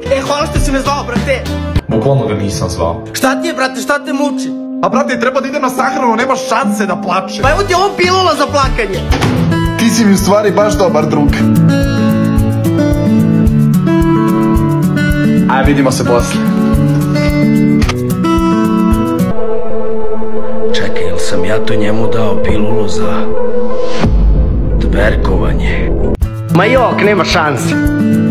Hvala što si me zvao, brate. Bukvalno ga nisam zvao. Šta ti je, brate, šta te muči? A brate, treba da idem na sahranu, nema šanse da plače. Pa evo ti ovo pilula za plakanje. Ti si mi u stvari baš dobar drug. Ajde, vidimo se posle. Čekaj, jel sam ja to njemu dao pilulu za tverkovanje? Ma jok, nema šanse.